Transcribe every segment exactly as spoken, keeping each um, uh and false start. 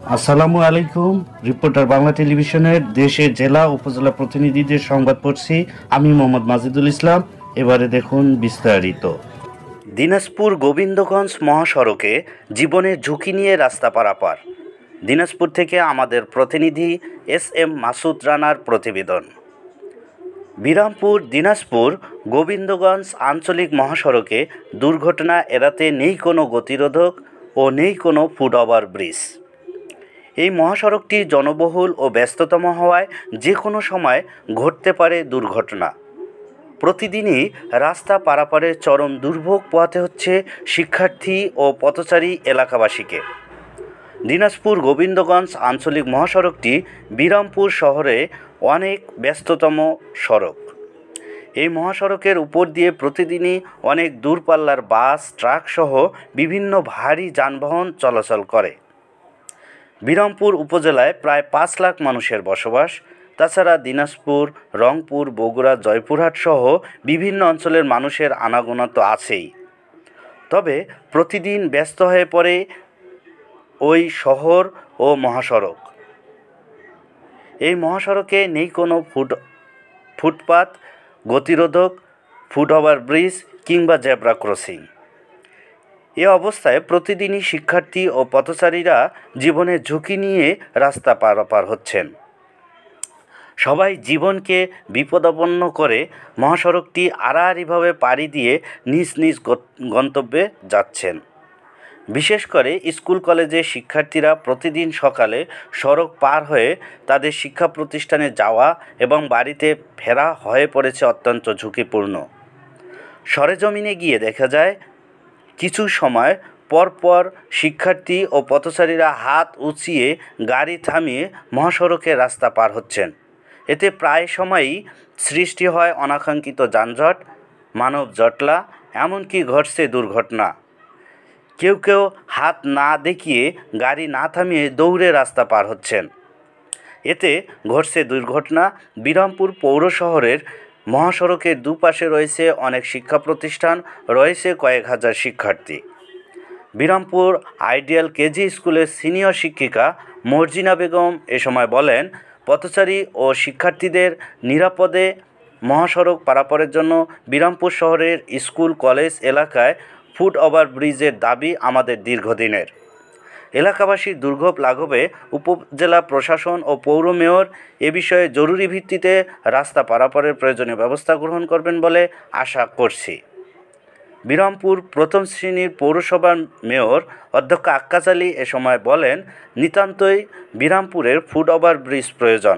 আসসালামু আলাইকুম। রিপোর্টার বাংলা টেলিভিশনের দেশের জেলা উপজেলা প্রতিনিধিদের সংবাদ পড়ছি আমি মোহাম্মদ মাজিদুল ইসলাম। এবারে দেখুন বিস্তারিত। দিনাজপুর গোবিন্দগঞ্জ মহাসড়কে জীবনের ঝুঁকি নিয়ে রাস্তা পারাপার। দিনাজপুর থেকে আমাদের প্রতিনিধি এস এম মাসুদ রানার প্রতিবেদন। বিরামপুর দিনাজপুর গোবিন্দগঞ্জ আঞ্চলিক মহাসড়কে দুর্ঘটনা এড়াতে নেই কোনো গতিরোধক ও নেই কোনো ফুটওভার ব্রিজ। এই মহাসড়কটি জনবহুল ও ব্যস্ততম হওয়ায় যে কোনো সময় ঘটতে পারে দুর্ঘটনা। প্রতিদিনই রাস্তা পারাপারের চরম দুর্ভোগ পোহাতে হচ্ছে শিক্ষার্থী ও পথচারী এলাকাবাসীকে। দিনাজপুর গোবিন্দগঞ্জ আঞ্চলিক মহাসড়কটি বিরামপুর শহরে অনেক ব্যস্ততম সড়ক। এই মহাসড়কের উপর দিয়ে প্রতিদিনই অনেক দূরপাল্লার বাস, ট্রাকসহ বিভিন্ন ভারী যানবাহন চলাচল করে। বিরামপুর উপজেলায় প্রায় পাঁচ লাখ মানুষের বসবাস। তাছাড়া দিনাজপুর, রংপুর, বগুড়া, জয়পুরহাট সহ বিভিন্ন অঞ্চলের মানুষের আনাগোনা তো আছেই। তবে প্রতিদিন ব্যস্ত হয়ে পড়ে ওই শহর ও মহাসড়ক। এই মহাসড়কে নেই কোনো ফুট ফুটপাত, গতিরোধক, ফুটওভার ব্রিজ কিংবা জেব্রা ক্রসিং। এ অবস্থায় প্রতিদিনই শিক্ষার্থী ও পথচারীরা জীবনের ঝুঁকি নিয়ে রাস্তা পারাপার হচ্ছেন। সবাই জীবনকে বিপদাপন্ন করে মহাসড়কটি আড়াআড়িভাবে পাড়ি দিয়ে নিজ নিজ গন্তব্যে যাচ্ছেন। বিশেষ করে স্কুল কলেজের শিক্ষার্থীরা প্রতিদিন সকালে সড়ক পার হয়ে তাদের শিক্ষা প্রতিষ্ঠানে যাওয়া এবং বাড়িতে ফেরা হয়ে পড়েছে অত্যন্ত ঝুঁকিপূর্ণ। সরেজমিনে গিয়ে দেখা যায় কিছু সময় পরপর শিক্ষার্থী ও পথচারীরা হাত উঁচিয়ে গাড়ি থামিয়ে মহাসড়কে রাস্তা পার হচ্ছেন। এতে প্রায় সময়ই সৃষ্টি হয় অনাকাঙ্ক্ষিত যানজট, মানব জটলা, এমনকি ঘটছে দুর্ঘটনা। কেউ কেউ হাত না দেখিয়ে গাড়ি না থামিয়ে দৌড়ে রাস্তা পার হচ্ছেন। এতে ঘটছে দুর্ঘটনা। বিরামপুর পৌর শহরের মহাসড়কের দুপাশে রয়েছে অনেক শিক্ষা প্রতিষ্ঠান, রয়েছে কয়েক হাজার শিক্ষার্থী। বিরামপুর আইডিয়াল কেজি স্কুলের সিনিয়র শিক্ষিকা মর্জিনা বেগম এ সময় বলেন, পথচারী ও শিক্ষার্থীদের নিরাপদে মহাসড়ক পারাপারের জন্য বিরামপুর শহরের স্কুল কলেজ এলাকায় ফুটওভার ব্রিজের দাবি আমাদের দীর্ঘদিনের। এলাকাবাসীর দুর্ভোগ লাঘবে উপজেলা প্রশাসন ও পৌর মেয়র এ বিষয়ে জরুরি ভিত্তিতে রাস্তা পারাপারের প্রয়োজনীয় ব্যবস্থা গ্রহণ করবেন বলে আশা করছি। বিরামপুর প্রথম শ্রেণীর পৌরসভার মেয়র অধ্যক্ষ আক্কাস আলী এ সময় বলেন, নিতান্তই বিরামপুরের ফুটওভার ব্রিজ প্রয়োজন।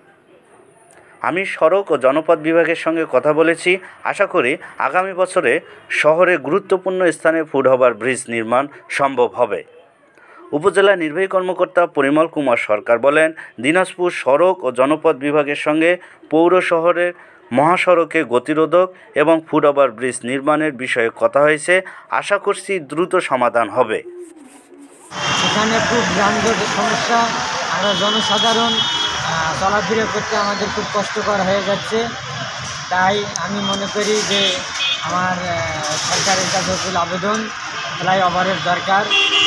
আমি সড়ক ও জনপথ বিভাগের সঙ্গে কথা বলেছি। আশা করি আগামী বছরে শহরে গুরুত্বপূর্ণ স্থানে ফুটওভার ব্রিজ নির্মাণ সম্ভব হবে। উপজেলা নির্বাহী কর্মকর্তা পরিমল কুমার সরকার বলেন, দিনাজপুর সড়ক ও জনপথ বিভাগের সঙ্গে পৌর শহরের মহাসড়কে গতিরোধক এবং ফুটওভার ব্রিজ নির্মাণের বিষয়ে কথা হয়েছে। আশা করছি দ্রুত সমাধান হবে। এখানে খুব যানজটের সমস্যা, আমরা জনসাধারণ চলাফেরা করতে আমাদের খুব কষ্টকর হয়ে যাচ্ছে। তাই আমি মনে করি যে আমার সরকারের কাছে খুব আবেদন, ফ্লাইওভারের দরকার।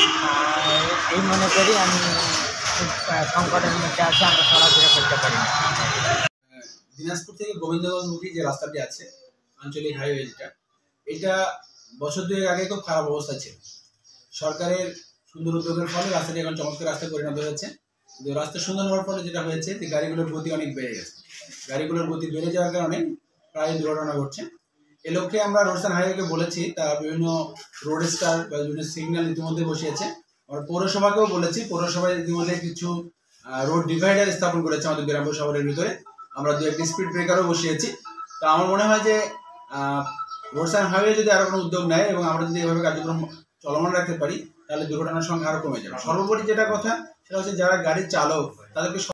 এই মনে করি আমি খুব সংকটের মধ্যে আছি, আমরা চলাফেরা করতে পারি না। দিনাজপুর থেকে গোবিন্দগঞ্জমুখী যে রাস্তাটি আছে, আঞ্চলিক হাইওয়ে যেটা, এটা বছর দুয়েক আগে খুব খারাপ অবস্থা ছিল। সরকারের সুন্দর উদ্যোগের ফলে রাস্তাটি এখন চমৎকার রাস্তায় পরিণত হয়েছে। কিন্তু রাস্তা সুন্দর হওয়ার ফলে যেটা হয়েছে যে গাড়িগুলোর গতি অনেক বেড়ে গেছে। গাড়িগুলোর গতি বেড়ে যাওয়ার কারণে প্রায় দুর্ঘটনা ঘটছে। এ লক্ষ্যে আমরা রোডস অ্যান্ড হাইওয়েকে বলেছি, তারা বিভিন্ন রোড স্টার বা বিভিন্ন সিগন্যাল ইতিমধ্যে বসিয়েছে। আমরা পৌরসভাকেও বলেছি, পৌরসভায় ইতিমধ্যে কিছু রোড ডিভাইডার স্থাপন করেছে আমাদের বিরামপুর শহরের ভিতরে। আমরা দু একটি স্পিড ব্রেকারও বসিয়েছি। তো আমার মনে হয় যে রোডস অ্যান্ড হাইওয়ে যদি আরও কোনো উদ্যোগ নেয় এবং আমরা যদি এভাবে কার্যক্রম চলমান রাখতে পারি, তাহলে দুর্ঘটনার সংখ্যা আরও কমে যাবে। সর্বোপরি যেটা কথা সেটা হচ্ছে, যারা গাড়ির চালক তাদেরকে